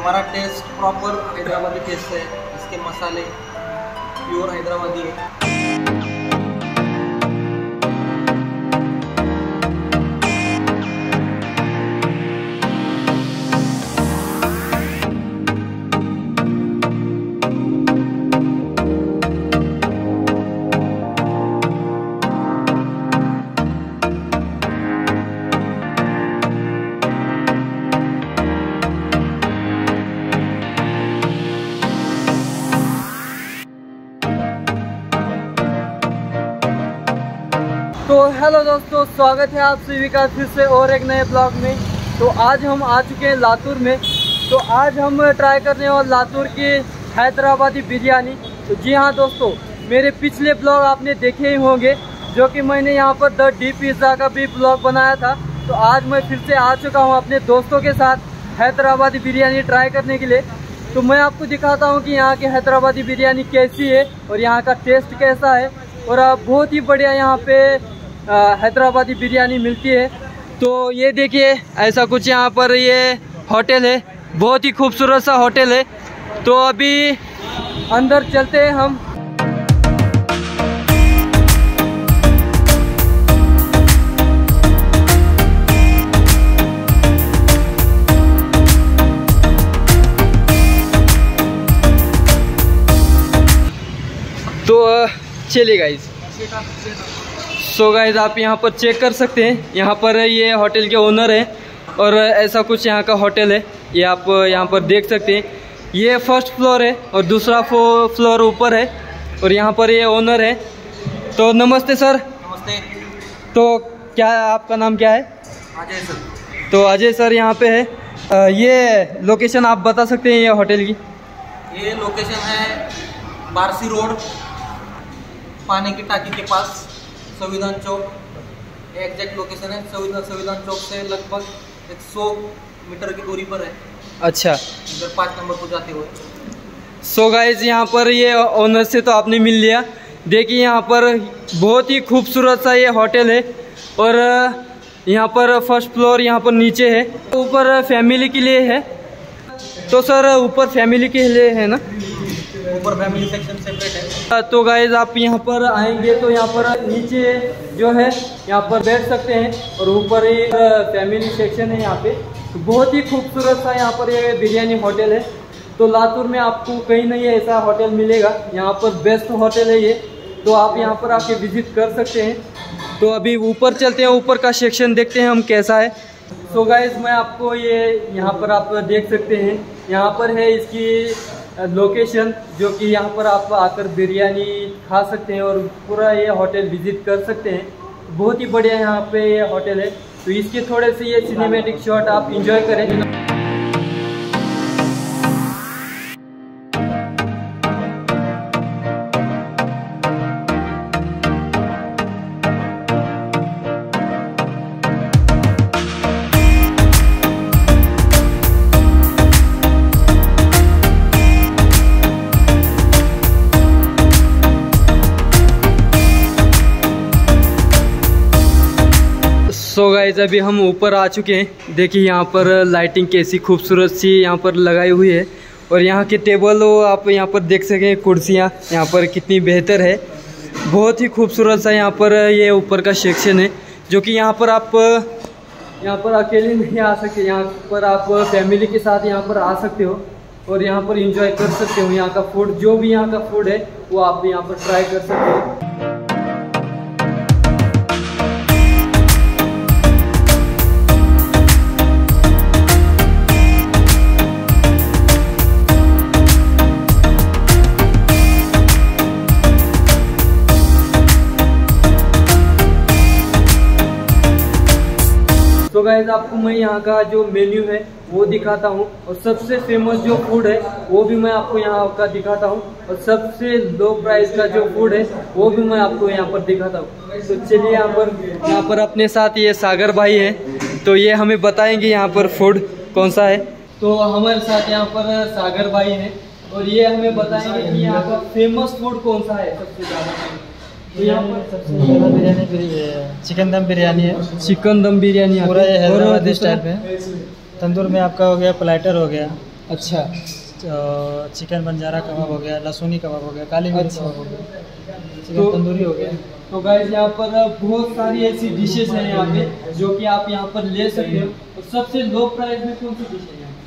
हमारा test proper Hyderabadi test है। इसके मसाले प्योर हैदराबादी है। तो हेलो दोस्तों, स्वागत है आप सभी का फिर से और एक नए ब्लॉग में। तो आज हम आ चुके हैं लातूर में। तो आज हम ट्राई करने वाले लातूर की हैदराबादी बिरयानी। तो जी हाँ दोस्तों, मेरे पिछले ब्लॉग आपने देखे ही होंगे, जो कि मैंने यहाँ पर द डी पिज़्ज़ा का भी ब्लॉग बनाया था। तो आज मैं फिर से आ चुका हूँ अपने दोस्तों के साथ हैदराबादी बिरयानी ट्राई करने के लिए। तो मैं आपको दिखाता हूँ कि यहाँ की हैदराबादी बिरयानी कैसी है और यहाँ का टेस्ट कैसा है। और बहुत ही बढ़िया यहाँ पे हैदराबादी बिरयानी मिलती है। तो ये देखिए, ऐसा कुछ यहाँ पर ये होटल है, बहुत ही खूबसूरत सा होटल है। तो अभी अंदर चलते हैं हम। तो चलिए गाइस। सो गाइस, आप यहाँ पर चेक कर सकते हैं, यहाँ पर ये होटल के ओनर हैं और ऐसा कुछ यहाँ का होटल है। ये आप यहाँ पर देख सकते हैं, ये फर्स्ट फ्लोर है और दूसरा फ्लोर ऊपर है और यहाँ पर ये ओनर है। तो नमस्ते सर। नमस्ते। तो क्या आपका नाम क्या है? अजय सर। तो अजय सर यहाँ पे है। ये लोकेशन आप बता सकते हैं ये होटल की? ये लोकेशन है बारसी रोड, पानी की टाकी के पास, संविधान चौक। एग्जैक्ट लोकेशन है संविधान चौक से लगभग 100 मीटर की दूरी पर है। अच्छा, इधर 5 नंबर को जाते हुए। सो गाइस, यहाँ पर ये ओनर से तो आपने मिल लिया। देखिए यहाँ पर बहुत ही खूबसूरत सा ये होटल है और यहाँ पर फर्स्ट फ्लोर यहाँ पर नीचे है, ऊपर फैमिली के लिए है। तो सर ऊपर फैमिली के लिए है ना? ऊपर फैमिली सेक्शन सेपरेट है। तो गाइज आप यहाँ पर आएंगे तो यहाँ पर नीचे जो है यहाँ पर बैठ सकते हैं और ऊपर ही फैमिली सेक्शन है यहाँ पे। तो बहुत ही खूबसूरत सा यहाँ पर ये बिरयानी होटल है। तो लातूर में आपको कहीं नहीं ऐसा होटल मिलेगा, यहाँ पर बेस्ट होटल है ये। तो आप यहाँ पर आके विजिट कर सकते हैं। तो अभी ऊपर चलते हैं, ऊपर का सेक्शन देखते हैं हम कैसा है। तो गाइज मैं आपको ये यहाँ पर आप देख सकते हैं, यहाँ पर है इसकी लोकेशन, जो कि यहाँ पर आप आकर बिरयानी खा सकते हैं और पूरा ये होटल विजिट कर सकते हैं। बहुत ही बढ़िया यहाँ पे ये होटल है। तो इसके थोड़े से ये सिनेमैटिक शॉट आप इंजॉय करें। सो गाइस, अभी हम ऊपर आ चुके हैं। देखिए यहाँ पर लाइटिंग कैसी खूबसूरत सी यहाँ पर लगाई हुई है और यहाँ के टेबल आप यहाँ पर देख सकें, कुर्सियाँ यहाँ पर कितनी बेहतर है। बहुत ही खूबसूरत सा यहाँ पर ये ऊपर का सेक्शन है, जो कि यहाँ पर आप यहाँ पर अकेले नहीं आ सकते, यहाँ पर आप फैमिली के साथ यहाँ पर आ सकते हो और यहाँ पर एंजॉय कर सकते हो। यहाँ का फूड, जो भी यहाँ का फूड है वो आप यहाँ पर ट्राई कर सकते हो। तो गाइस, आपको मैं यहाँ का जो मेन्यू है वो दिखाता हूँ और सबसे फेमस जो फूड है वो भी मैं आपको यहाँ का दिखाता हूँ और सबसे लो प्राइस का जो फूड है वो भी मैं आपको यहाँ पर दिखाता हूँ। तो चलिए, यहाँ पर अपने साथ ये सागर भाई है, तो ये हमें बताएंगे यहाँ पर फूड कौन सा है। तो हमारे साथ यहाँ पर सागर भाई है और ये हमें बताएंगे कि यहाँ का फेमस फूड कौन सा है सबसे ज़्यादा। तो यहाँ पर सबसे ज़्यादा बिरयानी चिकन दम बिरयानी है। चिकन दम बिरयानी पूरा ये हैदराबादी स्टाइल में। तंदूर में आपका हो गया, प्लेटर हो गया, अच्छा, चिकन बंजारा कबाब हो गया, लहसुनी कबाब हो गया, काली मिर्च अच्छा। कबाब हो गया, चिकन तंदूरी हो गया। तो गाइस यहाँ पर बहुत सारी ऐसी डिशेस हैं यहाँ पे जो कि आप यहाँ पर ले सकते हो। तो सबसे लो प्राइस में कौन सी डिश है यहाँ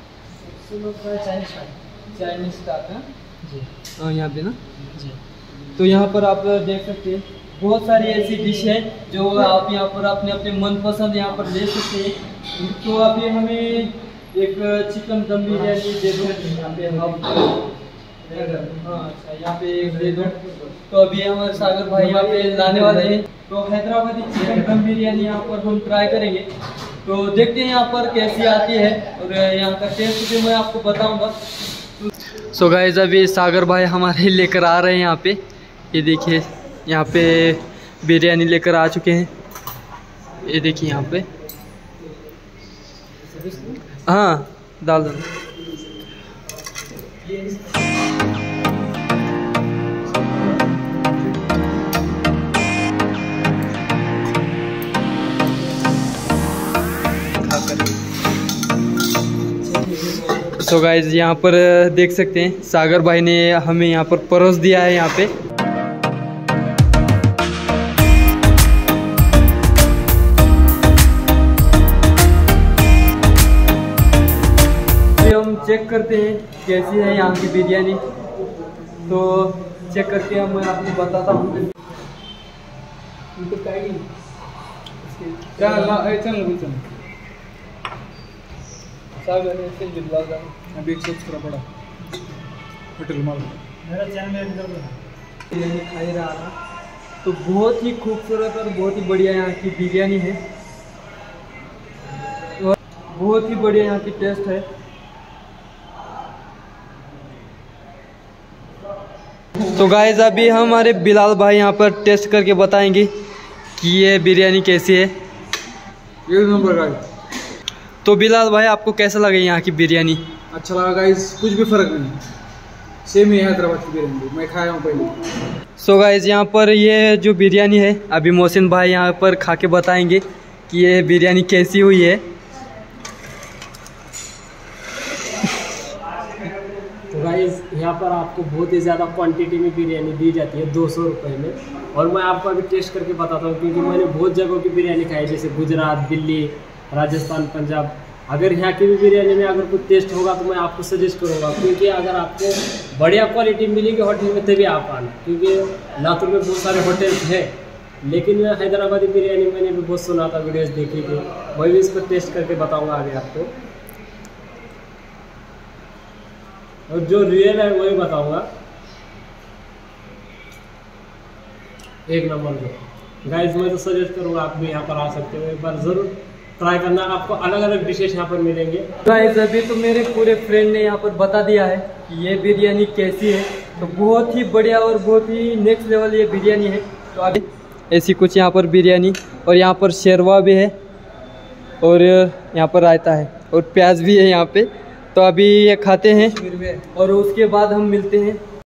पे? चाइनीज स्टार्ट है जी हाँ यहाँ पे ना। जी। तो यहाँ पर आप देख सकते हैं बहुत सारी ऐसी डिश है जो आप यहाँ पर अपने अपने मनपसंद यहाँ पर ले सकते हैं। तो अभी हमें एक चिकन दम बिरयानी दे दो यहाँ पे हाफ। हाँ अच्छा यहाँ पे एक दे दो। तो अभी हमारे सागर भाई यहाँ पे लाने वाले हैं। तो हैदराबादी चिकन दम बिरयानी यहाँ पर हम ट्राई करेंगे। तो देखते हैं यहाँ पर कैसी आती है और यहाँ का टेस्ट भी मैं आपको बताऊंगा। सो गाइस अभी सागर भाई हमारे लेकर आ रहे हैं यहाँ पे। ये देखिए यहाँ पे बिरयानी लेकर आ चुके हैं। ये देखिए यहाँ पे हाँ डाल दो। तो गाइज यहाँ पर देख सकते हैं सागर भाई ने हमें यहाँ पर परोस दिया है यहाँ पे। हम चेक करते हैं कैसी है यहाँ की बिरयानी। तो चेक करके हम मैं आपको बताता हूँ। अभी 100 पड़ा होटल माल मेरा चैनल बिरयानी खा ही रहा था। तो बहुत ही खूबसूरत और बहुत ही बढ़िया यहाँ की बिरयानी है और बहुत ही बढ़िया यहाँ की टेस्ट है। तो गाइस अभी हमारे बिलाल भाई यहाँ पर टेस्ट करके बताएंगे कि ये बिरयानी कैसी है। एक नंबर गाइस। तो बिलाल भाई आपको कैसा लगा यहाँ की बिरयानी? अच्छा लगा गाइस, कुछ भी फर्क नहीं, सेम ही है हैदराबाद की बिरयानी, मैं खाया हूँ पहले। सो गाइस यहाँ पर ये जो बिरयानी है अभी मोहसिन भाई यहाँ पर खा के बताएंगे कि ये बिरयानी कैसी हुई है। तो गाइस यहाँ पर आपको बहुत ही ज़्यादा क्वांटिटी में बिरयानी दी जाती है 200 रुपये में। और मैं आपको अभी टेस्ट करके बताता हूँ क्योंकि मैंने बहुत जगहों की बिरयानी खाई, जैसे गुजरात, दिल्ली, राजस्थान, पंजाब। अगर यहाँ की भी बिरयानी में अगर कुछ टेस्ट होगा तो मैं आपको सजेस्ट करूँगा, क्योंकि अगर आपको बढ़िया क्वालिटी मिलेगी होटल में तभी आप आना, क्योंकि लातूर में बहुत सारे होटल्स हैं। लेकिन हैदराबादी बिरयानी मैंने भी बहुत सुना था, वीडियोस देखी थी, मैं भी इसको टेस्ट करके बताऊँगा आगे आपको। और जो रियल है वही बताऊँगा। एक नंबर का गाइस, मैं तो सजेस्ट करूँगा आप भी यहाँ पर आ सकते हो, एक बार ज़रूर ट्राई करना। आपको अलग अलग डिशेस यहाँ पर मिलेंगे। गाइस अभी तो मेरे पूरे फ्रेंड ने यहाँ पर बता दिया है कि ये बिरयानी कैसी है। तो बहुत ही बढ़िया और बहुत ही नेक्स्ट लेवल ये बिरयानी है। तो आगे ऐसी कुछ यहाँ पर बिरयानी और यहाँ पर शेरवा भी है और यहाँ पर रायता है और प्याज भी है यहाँ पे। तो अभी ये खाते हैं और उसके बाद हम मिलते हैं।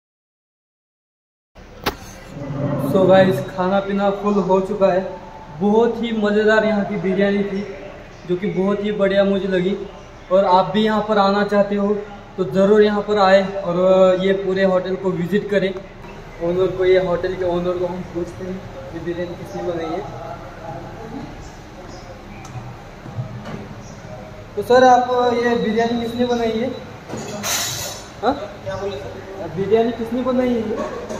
सो गाइस खाना पीना फुल हो चुका है। बहुत ही मज़ेदार यहाँ की बिरयानी थी जो कि बहुत ही बढ़िया मुझे लगी। और आप भी यहाँ पर आना चाहते हो तो ज़रूर यहाँ पर आए और ये पूरे होटल को विज़िट करें। ओनर को, ये होटल के ओनर को हम पूछते हैं ये बिरयानी किसने बनाई है। तो सर आप ये बिरयानी किसने बनाई है? हाँ क्या बोले सर? बिरयानी किसने बनाई है?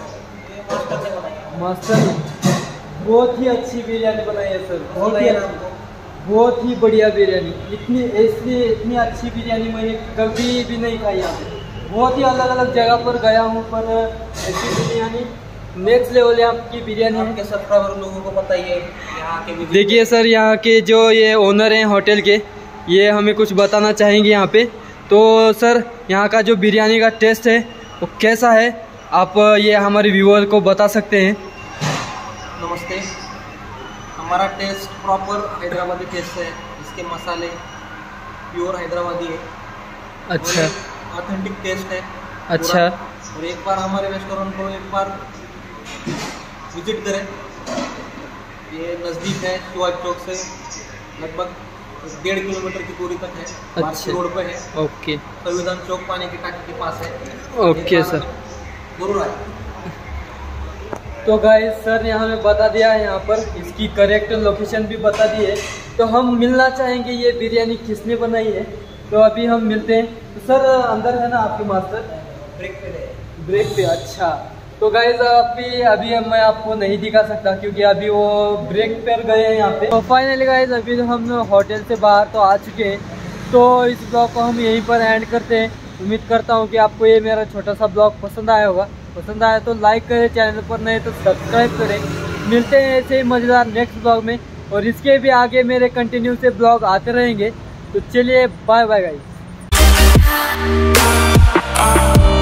मास्टर ने। बहुत ही अच्छी बिरयानी बनाई है सर, बहुत ही बढ़िया बिरयानी। इतनी अच्छी बिरयानी मैंने कभी भी नहीं खाई यहाँ पे। बहुत ही अलग अलग जगह पर गया हूँ पर ऐसी बिरयानी नेक्स्ट लेवल यहाँ की बिरयानी है। आपके सब्सक्राइबर लोगों को पता ही है यहाँ के। देखिए सर यहाँ के जो ये ओनर हैं होटल के, ये हमें कुछ बताना चाहेंगे यहाँ पे। तो सर यहाँ का जो बिरयानी का टेस्ट है वो कैसा है, आप ये हमारे व्यूअर को बता सकते हैं? नमस्ते, हमारा टेस्ट प्रॉपर हैदराबादी टेस्ट है। इसके मसाले प्योर हैदराबादी है। अच्छा, ऑथेंटिक टेस्ट है। अच्छा। और एक बार हमारे रेस्टोरेंट को एक बार विजिट करें। ये नज़दीक है शिवाजी चौक से लगभग 1.5 किलोमीटर की दूरी तक है। पारसी रोड पे है। ओके, संविधान चौक पानी की टाकी के पास है। Okay sir. जरूर आए। तो गाइस सर यहाँ हमें बता दिया है, यहाँ पर इसकी करेक्ट लोकेशन भी बता दी है। तो हम मिलना चाहेंगे ये बिरयानी किसने बनाई है, तो अभी हम मिलते हैं। तो सर अंदर है ना आपके मास्टर? ब्रेक पे है। ब्रेक पे, अच्छा। तो गाइस अभी मैं आपको नहीं दिखा सकता क्योंकि अभी वो ब्रेक पर गए हैं यहाँ पे। तो फाइनली गाइस अभी हम होटल से बाहर तो आ चुके हैं। तो इस ब्लॉग को हम यहीं पर एंड करते हैं। उम्मीद करता हूँ कि आपको ये मेरा छोटा सा ब्लॉग पसंद आया होगा। पसंद आया तो लाइक करें, चैनल पर नए तो सब्सक्राइब करें। मिलते हैं ऐसे ही मज़ेदार नेक्स्ट ब्लॉग में, और इसके भी आगे मेरे कंटिन्यू से ब्लॉग आते रहेंगे। तो चलिए बाय बाय गाइस।